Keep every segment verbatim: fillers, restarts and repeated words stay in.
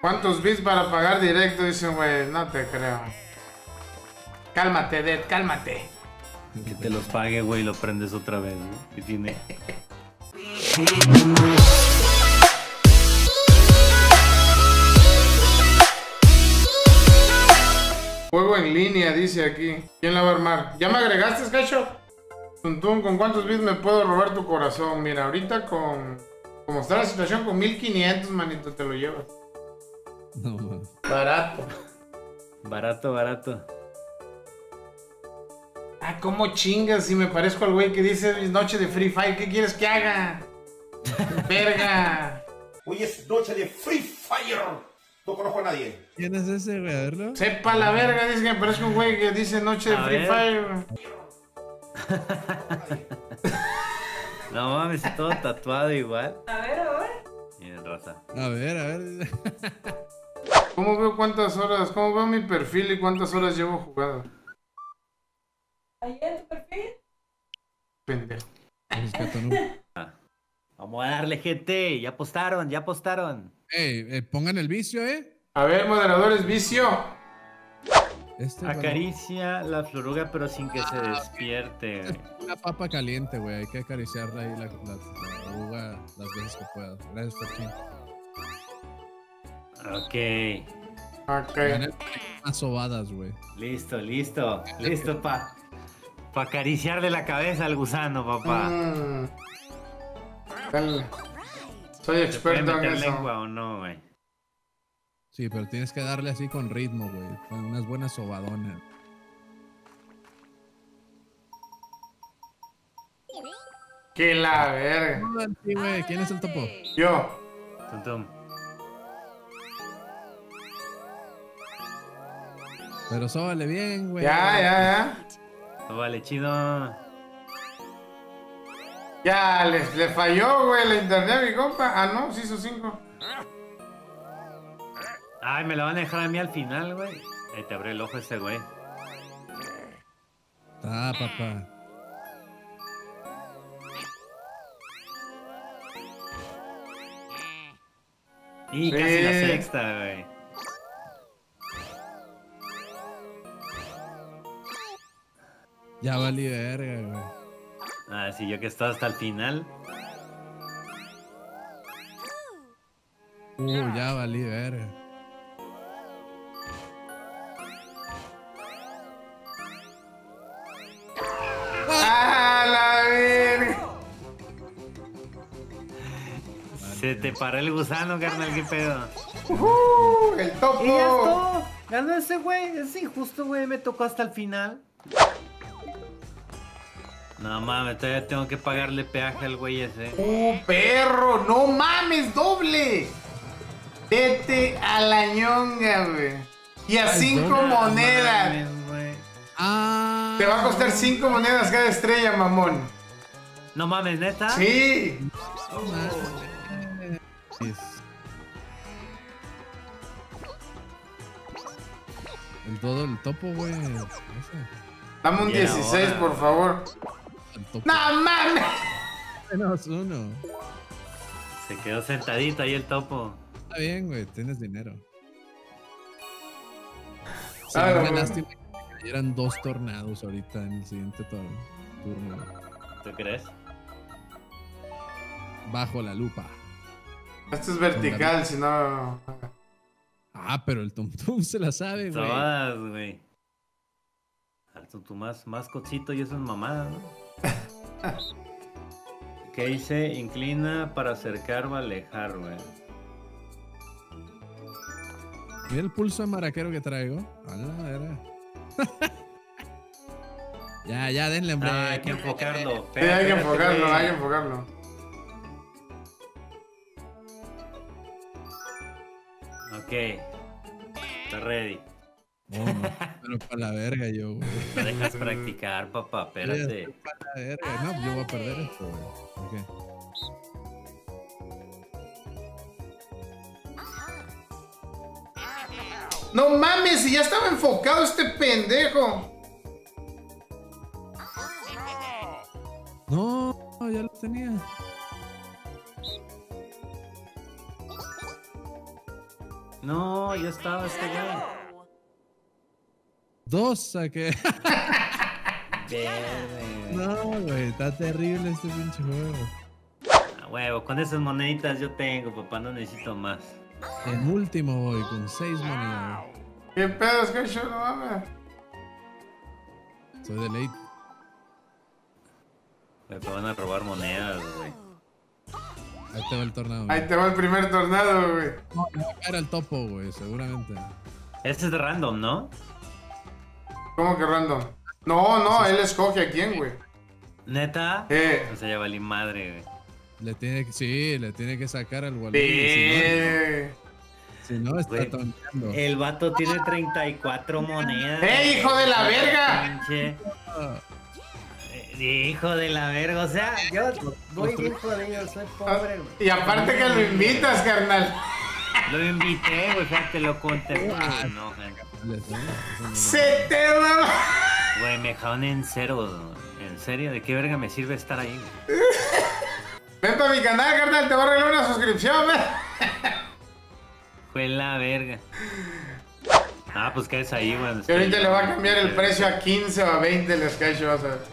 ¿Cuántos bits para pagar directo? Dice un güey. No te creo. Cálmate, Dead, cálmate. Que te los pague, güey, y lo prendes otra vez, ¿no? Que tiene... Juego en línea, dice aquí. ¿Quién la va a armar? ¿Ya me agregaste, Cacho? Tuntún, ¿con cuántos bits me puedo robar tu corazón? Mira, ahorita con... Como está la situación, con mil quinientos, manito, te lo llevas. No, man. Barato. Barato, barato. Ah, ¿cómo chingas si me parezco al güey que dice noche de Free Fire? ¿Qué quieres que haga? Verga. Hoy es noche de Free Fire. No conozco a nadie. ¿Quién es ese, güey? A verlo. Sepa la verga, dice que me parezco un güey que dice noche de A Free ver. Fire. No mames, todo tatuado igual. A ver, a ver. Miren, raza. A ver, a ver. ¿Cómo veo cuántas horas? ¿Cómo veo mi perfil y cuántas horas llevo jugado? Ahí en tu perfil. Pendejo. Respeto, ¿no? Vamos a darle, gente. Ya apostaron, ya apostaron. Ey, eh, pongan el vicio, ¿eh? A ver, moderadores, vicio. Este, Acaricia la floruga, pero sin que se despierte. Es una papa caliente, güey. Hay que acariciarla ahí la, la, la oruga las veces que puedas. Gracias, Perchín. Ok. Ok. Gané unas sobadas, güey. Listo, listo. Listo pa, pa acariciarle la cabeza al gusano, papá. Mm. Dale. Soy ¿Se puede experto en meter eso. lengua o no, güey? Sí, pero tienes que darle así con ritmo, güey. Con unas buenas sobadonas. Que la verga. Sí, güey. ¿Quién es el topo? Yo. Tum, tum. Pero sóbale bien, güey. Ya, ya, ya. Oh, vale, chido. Ya, le, le falló, güey, la internet a mi compa. Ah, no, se hizo cinco. Ay, me la van a dejar a mí al final, güey. Ahí te abre el ojo ese, güey. Ah, papá. Y Sí. casi la sexta, güey. Ya valí verga, güey. Ah, sí, yo que estaba hasta el final. Uh, ya valí verga. ¡Ah, la verga! Se te paró el gusano, carnal, qué pedo. Uh, ¡El topo! Y ya todo. Ganó ese güey. Es injusto, güey. Me tocó hasta el final. No mames, todavía tengo que pagarle peaje al güey ese. ¡Uh, perro! ¡No mames, doble! Vete a la ñonga, güey. Y a Ay, cinco doble. monedas. Mames, güey. Ah. Te va a costar cinco monedas cada estrella, mamón. No mames, neta. Sí. No mames. El todo, el topo, güey. Ese. Dame un Y ahora. dieciséis, por favor. El topo. ¡No mames! Menos uno. Se quedó sentadito ahí el topo. Está bien, güey. Tienes dinero. Sí, Claro, una güey. lástima que cayeran dos tornados ahorita en el siguiente tor- turno. ¿Tú crees? Bajo la lupa. Esto es vertical, si no... Ah, pero el Tum Tum se la sabe, güey. Todas, güey. Alto, tú más, más cocito y eso es mamada, ¿no? ¿Qué dice? Inclina para acercar o alejar, güey. Mira el pulso de maraquero que traigo. A la verga. Ya, ya, denle, hombre. Ah, hay que enfocarlo. Sí, hay que enfocarlo, hay que enfocarlo. Ok. Está ready. Oh, no, pero para la verga yo, güey. No dejas practicar, papá. Espérate. Para la verga. No, yo voy a perder esto, güey. Ok. No mames, si ya estaba enfocado este pendejo. No, ya lo tenía. No, ya estaba este güey. Dos saqué. Verde. No, güey, está terrible este pinche juego. A huevo, con esas moneditas yo tengo, papá, no necesito más. En último voy con seis monedas. ¿Qué pedo, Skycho? No mames. Soy de late. Me van a robar monedas, güey. Ahí te va el tornado. güey. Ahí te va el primer tornado, güey. No, me va a caer el topo, güey, seguramente. Este es de random, ¿no? ¿Cómo que random? No, no, él escoge a quién, güey. ¿Neta? Eh. O sea, ya valí madre, güey. Le tiene que, sí, le tiene que sacar al Waluigi. Eh. Si no, si no está Güey, tonteando. El vato tiene treinta y cuatro monedas. ¡Eh, hijo de la verga! Pinche. Eh, Hijo de la verga, o sea, yo voy bien jodido, soy pobre, güey. Y aparte que lo invitas, carnal. Lo invité, güey, fíjate, lo conté. Güey, no, gente. Se te va. Güey, me dejaron en cero, en serio, ¿de qué verga me sirve estar ahí, güey? Ven para mi canal, carnal, te voy a arreglar una suscripción, güey. Fue la verga. Ah, pues quedes ahí, güey. Y ahorita le va a cambiar el precio a quince o a veinte el Skycho, vas a ver.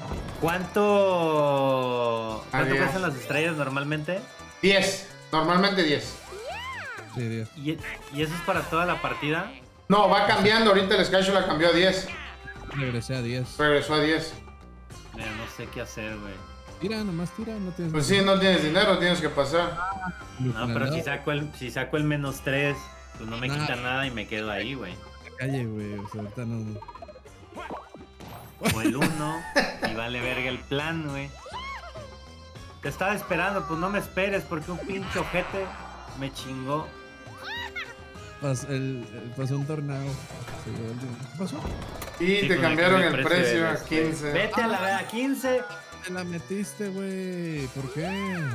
¿Cuánto, ¿cuánto Adiós. cuestan las estrellas normalmente? diez, normalmente diez. Sí, diez. ¿Y, ¿Y eso es para toda la partida? No, va cambiando, ahorita el Skycho la cambió a diez. Regresé a diez. Regresó a diez. Mira, no sé qué hacer, güey. Tira, nomás tira, no tienes. Pues sí, no tienes dinero, tienes que pasar. No, pero si saco el, si saco el menos tres, pues no me Nah. quita nada y me quedo ahí, güey. Calle, güey, o sea, ahorita no. O el uno y vale verga el plan, güey. Te estaba esperando, pues no me esperes porque un pinche ojete me chingó. Pas, el, el- pasó un tornado. Se llevó el- ¿Qué pasó? Y Sí, te pues, me cambiaron cambió el precio a del- quince. Vete a la verga, quince. Te la metiste, güey. ¿Por qué?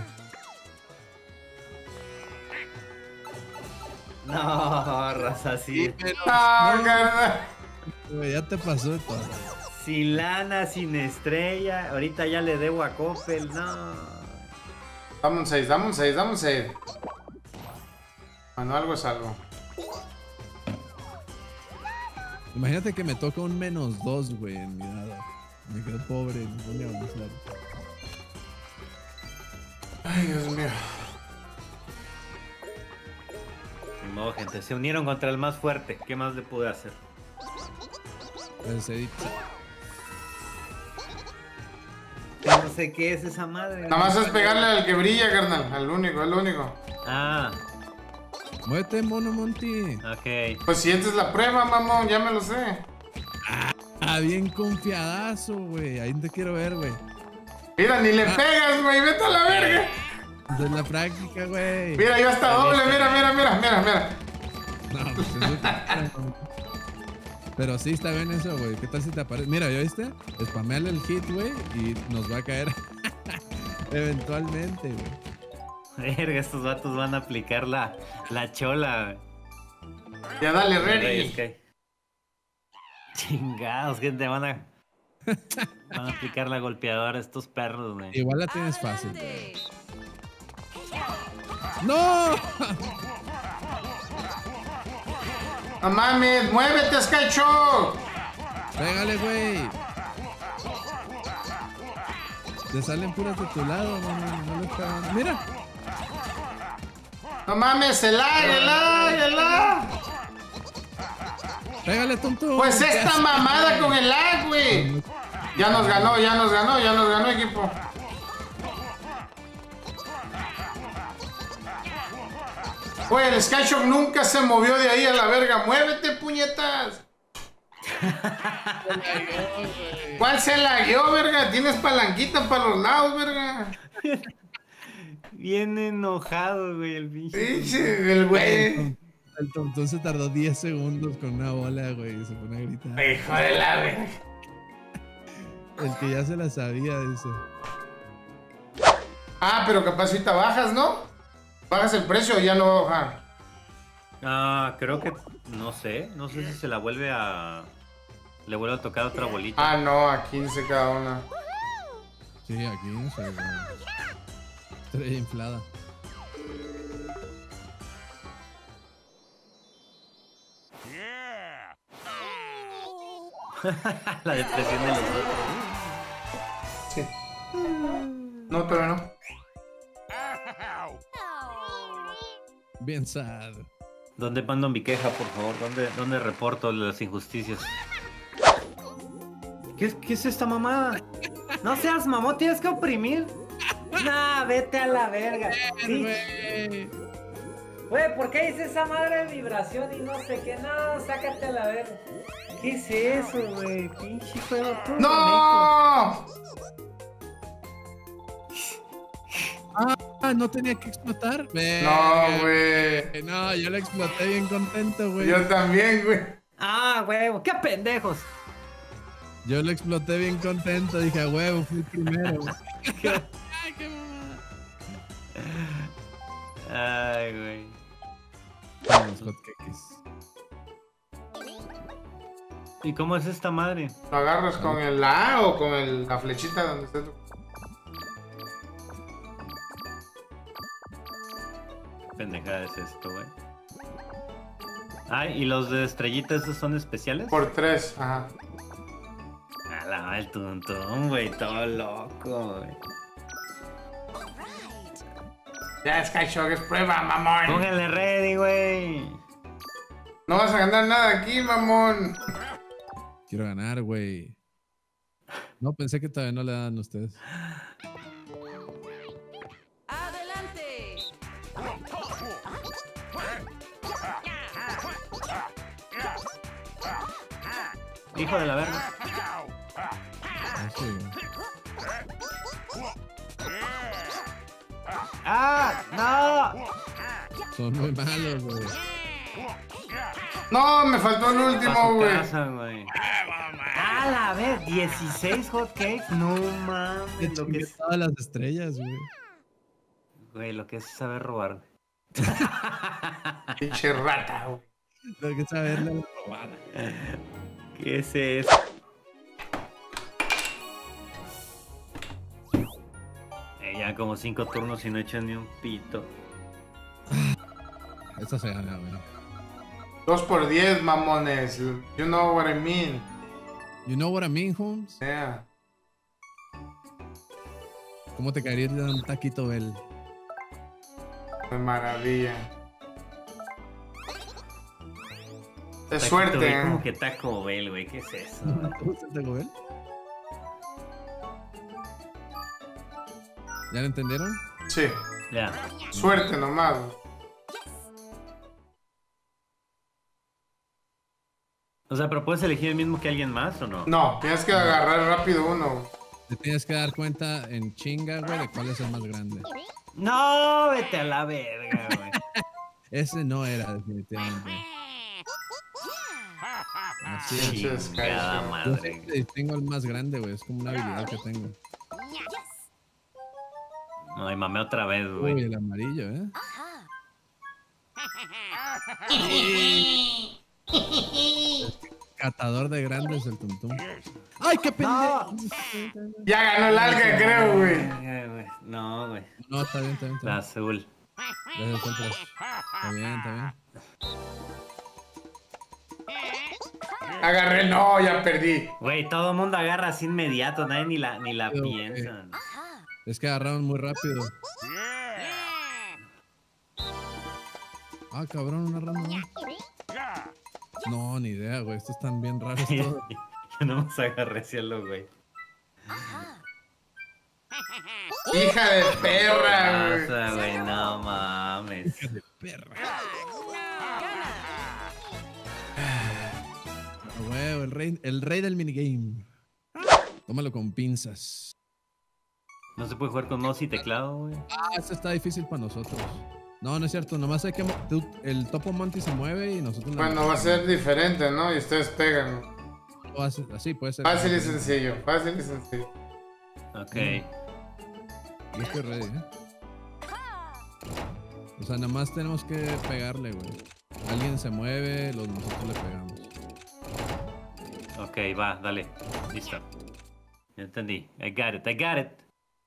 No, raza, sí. No, carnal. Güey, ya te pasó de todo. Sin lana, sin estrella. Ahorita ya le debo a Coppel, no. Dame un seis, dame un seis, dame un seis. Bueno, algo es algo. Imagínate que me toca un menos dos, güey, en mi dado. Me quedo pobre, me pone a avanzar. Ay, Dios mío. Ni modo, gente. Se unieron contra el más fuerte. ¿Qué más le pude hacer? Pues he dicho. No sé qué es esa madre. Nada más es pegarle al que brilla, carnal. Al único, al único. Ah, Muévete, mono Monty. ok. Pues si esta es la prueba, mamón, ya me lo sé. Ah, bien confiadazo, güey. Ahí te quiero ver, güey. Mira, ni le pegas, güey, vete a la verga. De la práctica, güey. Mira, yo hasta doble, mira, mira, mira, mira, mira. No, pues eso- Pero sí está bien eso, güey. ¿Qué tal si te aparece? Mira, ¿ya viste? Spameale el hit, güey, y nos va a caer eventualmente, güey. Verga, estos vatos van a aplicar la, la chola. Ya dale, Güey, ready. es que- Chingados, gente, van a... Van a aplicar la golpeadora a estos perros, güey. Igual la tienes fácil, güey. ¡No! No mames, muévete, Skycho. Pégale, güey. Te salen puras de tu lado, mano. No le pegan. Mira. No mames, el lag, el lag, el lag. Pégale, tonto. Pues esta mamada con el lag, güey. Ya nos ganó, ya nos ganó, ya nos ganó, equipo. Güey, el Skyshock nunca se movió de ahí a la verga. ¡Muévete, puñetas! ¿Cuál se lagueó, verga? Tienes palanquita para los lados, verga. Bien enojado, güey, el pinche. Pinche, el güey. El tontón se tardó diez segundos con una bola, güey. Y se pone a gritar. Hijo de la verga. El que ya se la sabía, dice. Ah, pero capaz ahorita bajas, ¿no? ¿Bajas el precio o ya no va a bajar? Ah, creo que... No sé. No sé si se la vuelve a... Le vuelve a tocar otra bolita. Ah, no, a quince cada una. Sí, aquí no sé, güey. Estrella inflada. La depresión de los otros. Sí. No, todavía no. Bien sad. ¿Dónde mando mi queja, por favor? ¿Dónde, dónde reporto las injusticias? ¿Qué, es- ¿Qué es esta mamada? No seas mamón, tienes que oprimir. Nah, vete a la verga. Sí. Güey. Güey, ¿por qué dice esa madre de vibración y no sé qué? No, sácate a la verga. ¿Qué es eso, güey? Pinche juego todo ¡No! Ah, no tenía que explotar. No, Verga. güey. No, yo lo exploté bien contento, güey. Yo también, güey. Ah, huevo, qué pendejos. Yo lo exploté bien contento. Dije, a huevo, fui el primero. Ay, qué mamada. Ay, güey. Vamos, hotcakes. ¿Y cómo es esta madre? ¿Lo agarras con el A o con el- la flechita donde esté tu... ¿Qué pendejada es esto, güey? Ah, ¿y los de estrellitas esos son especiales? Por tres, ajá. A la el tuntún, güey, todo loco, güey. Ya, Skyshock, es prueba, mamón. Póngale ready, güey. No vas a ganar nada aquí, mamón. Quiero ganar, güey. No, pensé que todavía no le dan ustedes. ¡Adelante! Hijo de la verga. Ah, sí, güey. ¡Ah! ¡No! Son muy malos, güey. No, me faltó el Pa' último, su güey. casa, güey. ¡A la vez! ¿dieciséis hotcakes? No mames, lo que es... Todas las estrellas, güey. Güey, lo que es saber robar. Pinche rata, güey. Tengo que saberle la robada. ¿Qué es eso? Eh, ya como cinco turnos y no he hecho ni un pito. Esta se gana, güey. Dos por diez, mamones. You know what I mean. You know what I mean, Holmes? Yeah. ¿Cómo te caería un taquito Bell? De maravilla. Es Taquito suerte, Bell, ¿eh? como que Taco Bell, güey. ¿Qué es eso? ¿Te gusta el Taco Bell? ¿Ya lo entendieron? Sí. Ya. Suerte nomás. güey. O sea, ¿pero puedes elegir el mismo que alguien más o no? No, tienes que agarrar rápido uno. Te tienes que dar cuenta en chinga, güey, de cuál es el más grande. No, vete a la verga, güey. Ese no era, definitivamente. Así es. Pinches Chingada Skyshock. Yo madre. siempre tengo el más grande, güey. Es como una habilidad que tengo. No, y mamé otra vez, Uy, güey. el amarillo, ¿eh? Catador de grandes el tuntum. ¡Ay, qué pendejo! Ya ganó el alga, creo, güey. Verga, güey. No, güey. No, está bien, está bien. Está La bien. azul. Gracias, Contras. Está bien, está bien. Agarré, no, ya perdí. Güey, todo el mundo agarra así inmediato, nadie ni la, ni la Pero, piensa. Es que agarraron muy rápido. Ah, cabrón, una rama más. No, ni idea, güey. Estos están bien raros todos. Yo no me agarré cielo, güey. Hija de perra, O güey. sea, güey, no mames. Perra. Ah, huevo, el rey, el rey del minigame. Tómalo con pinzas. No se puede jugar con mouse y teclado, güey. Ah, esto está difícil para nosotros. No, no es cierto. Nomás hay que... mo- tú- el Topo Monty se mueve y nosotros... Bueno, va a ser diferente, ¿no? Y ustedes pegan. O así, así puede ser. Fácil y sencillo, fácil y sencillo. Ok. Yo estoy ready, ¿eh? O sea, nada más tenemos que pegarle, güey. Alguien se mueve, los nosotros le pegamos. Ok, va, dale. Listo. Ya entendí. I got it, I got it.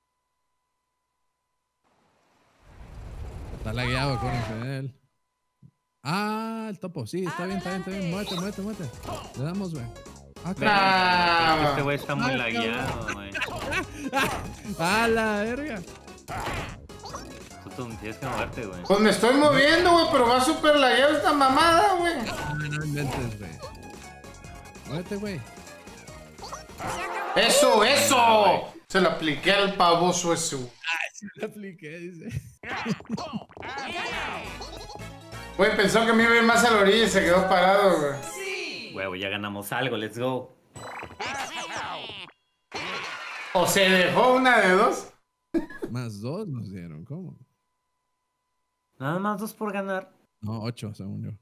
Está lagueado, acuérdense de él. Ah, el topo, sí, está bien, está bien, está bien. Muévete, muévete, muévete. Le damos, güey. Ah, Creo que este Ah, güey está muy lagueado, güey. ¡A la verga! Tú, tú tienes que moverte, güey. pues me estoy moviendo, güey, pero va súper lagueado esta mamada, güey. No, no inventes, güey. Muévete, güey. ¡Eso, eso! Se lo apliqué al pavoso ese, güey. Le apliqué, dice. Güey, pensó que me iba a ir más a la orilla y se quedó parado, güey. Huevo, ya ganamos algo, let's go. O se dejó una de dos. Más dos nos dieron, ¿cómo? Nada más dos por ganar. No, ocho, según yo.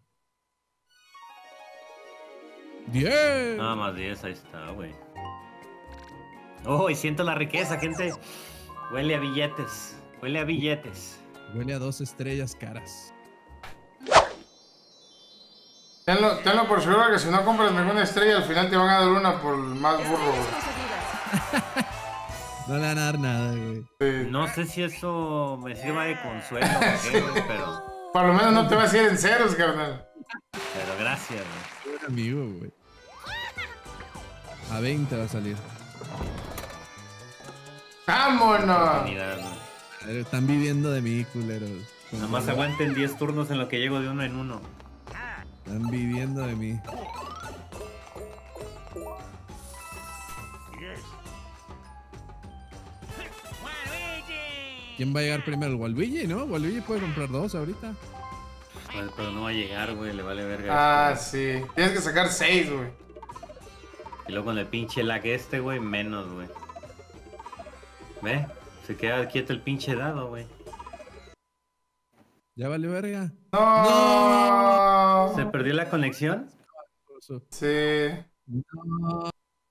¡Diez! Nada más diez, ahí está, güey. Oh, y siento la riqueza, gente. Huele a billetes. Huele a billetes. Huele a dos estrellas caras. Tenlo, tenlo por seguro que si no compras ninguna estrella, al final te van a dar una por el más burro, güey. No le van a dar nada, güey. Sí. No sé si eso me sirva de consuelo o qué, güey, pero, Por lo menos no te vas a ir en ceros, carnal. pero gracias, güey. Buen amigo, güey. A veinte va a salir. ¡Vámonos! Oportunidad, güey. Están viviendo de mí, culeros. Nada más aguanten diez turnos en lo que llego de uno en uno. Están viviendo de mí. ¿Quién va a llegar primero? El Waluigi, ¿no? Waluigi puede comprar dos ahorita. Pues, pero no va a llegar, güey, le vale verga. Ah, esto, sí. Tienes que sacar seis, güey. güey. Y luego con el pinche lag este, güey, menos, güey. ¿Ve? Se queda quieto el pinche dado, güey. ¿Ya valió verga? ¡No! ¿Se perdió la conexión? Sí. No.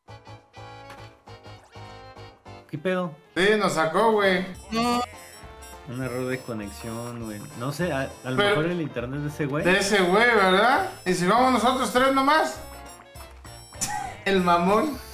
¿Qué pedo? Sí, nos sacó, güey. Un error de conexión, güey. No sé, a, a lo Pero- mejor el internet de ese güey. De ese güey, ¿verdad? ¿Y si vamos nosotros tres nomás? El mamón.